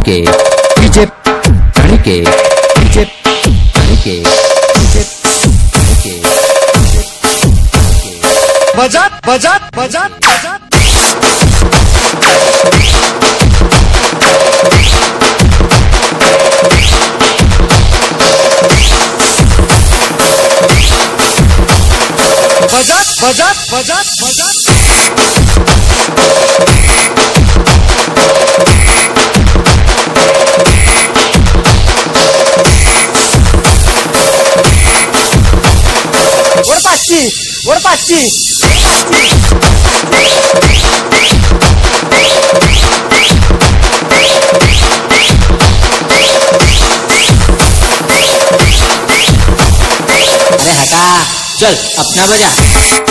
तड़के डीजे तड़के डीजे तड़के डीजे तड़के बजा बजा बजा बजा बजा बजा बजा ओरपाची अरे हटा चल अपना बजा।